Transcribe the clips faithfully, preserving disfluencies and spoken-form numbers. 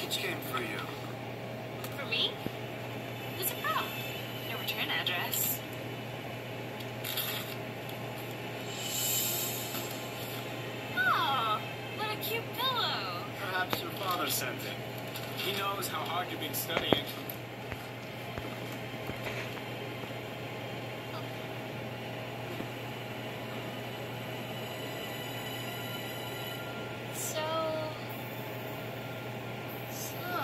package came for you. For me? Who's it from? No return address. Oh, what a cute pillow. Perhaps your father sent it. He knows how hard you've been studying. So... So...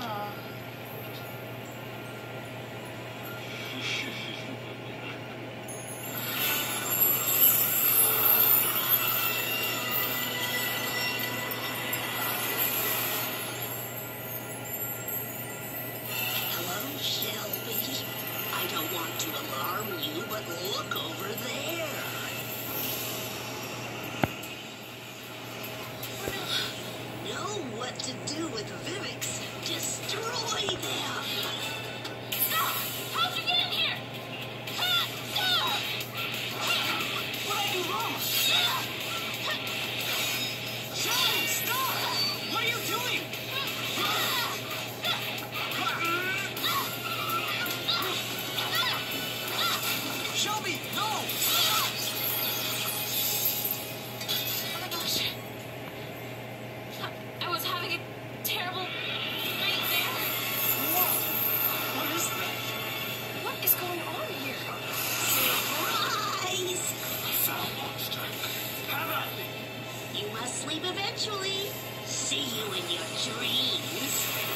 Hello, Shelby. I don't want to alarm you, but look over there. Know what to do with Vivix. Destroy them. Stop! How'd you get in here? Ah, stop! What did I do wrong? Shelby, stop! What are you doing? Shelby, no! Oh my gosh. I was having a terrible nightmare. What? What is that? What is going on here? Surprise! Foul monster. Have at me! You must sleep eventually. See you in your dreams.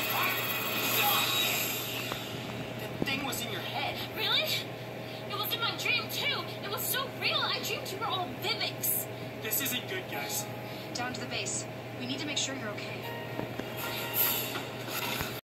That thing was in your head. Really? It was in my dream too. It was so real. I dreamed you were all Vivix. This isn't good, guys. Down to the base. We need to make sure you're okay.